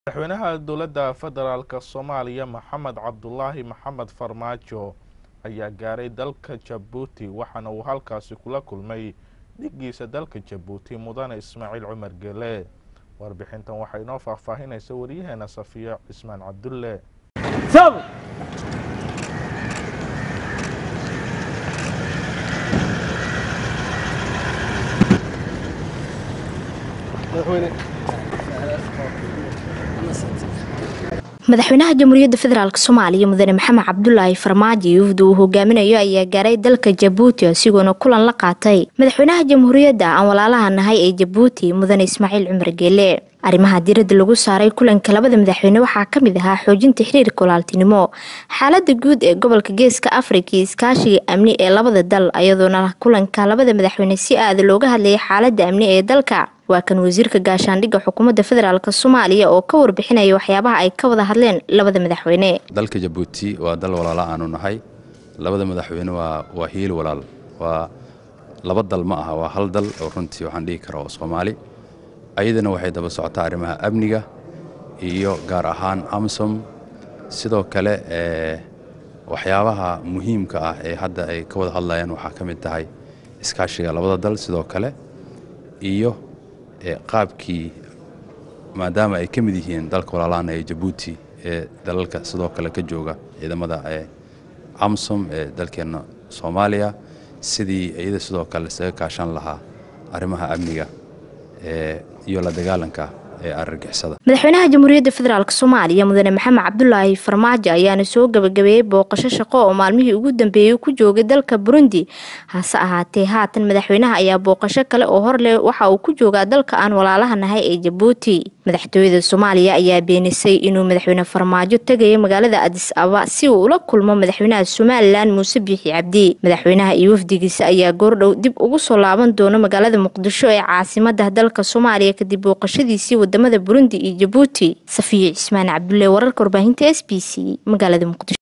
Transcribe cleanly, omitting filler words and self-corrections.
madaxweynaha dowladda federaalka Soomaaliya Maxamed Cabdullaahi Maxamed Farmaajo ayaa gaaray dalka Djibouti waxaana uu halkaasi kula kulmay dhigiisa dalka Djibouti mudane Ismaaciil Cumar Gele warbixintan waxay noo faahfaahinaysaa wariyaheena Safiya Ismaan Cabdulle madaxweynaha jamhuuriyadda federaalka Soomaaliya mudane Maxamed Cabdullaahi Farmaajo wafdu uu hogaaminayo ayaa gaaray dalka Djibouti asigoona kulan la qaatay madaxweynaha jamhuuriyadda aan walaalaha nahay ee Djibouti mudane Ismaaciil Cumar Gele arrimaha diiradda lagu saaray kulanka labada madaxweyne waxaa ka mid ahaa xoojinta xiriirka walaaltinimo xaaladda guud ee gobolka Geeska Afrika iskaashiga amni ee labada dal ayadoona kulanka labada madaxweyne si aad looga hadlayay xaaladda amni ee dalka waa kan wasiirka gaashaandhigga xukuumadda federaalka Soomaaliya oo ka warbixinaya waxyaabaha ay ka wada hadleen labada madaxweyne dalka Djibouti waa dal walaalo aanu nahay labada madaxweyne waa hiil walaal waa laba dal ma aha waa hal dal oo runtii waxaan dhigi karaa Soomaali ayadana waxay daba socotaa arrimaha amniga iyo gaar ahaan AMISOM sidoo kale waxyaabaha muhiimka ah ee hadda ay ka wada hadlayaan waxa ka mid tahay iskaashiga labada dal sidoo kale iyo qaabkii maadaama ay ka mid yihiin dalka walaalaana ee Djibouti ee dalalka sidoo kale ka jooga ciidamada AMISOM ee dalkeena Soomaaliya sidii ayada sidoo kale isaga kaashan lahaa arrimaha amniga iyo la dagaalanka argagixisada madaxweynaha jamhuuriyadda federaalka Soomaaliya mudane Maxamed Cabdullaahi Farmaajo ayaana soo gabagabeeyay booqasho shaqo oo maalmihii ugu dambeeyay ku joogay dalka Burundi hase ahaatee haatan madaxweynaha ayaa booqasho kale oo hor leh waxa uu ku joogaa dalka aan walaalaha nahay ee Djibouti madaxtooyada Soomaaliya ayaa beenisay inuu madaxweyne Farmaajo tagay magaalada Addis Ababa si uu ula kulmo madaxweynaha Soomaaliland Muuse Biixi Cabdi madaxweynaha iyo wafdigiisa ayaa goordhow dib ugu soo laaban doona magaalada Muqdisho ee caasimadda dalka Soomaaliya kadib booqashadiisii wadamada Burundi iyo Djibouti Safiya Ismaan Cabdulle wararka warbaahinta SBC magaalada Muqdisho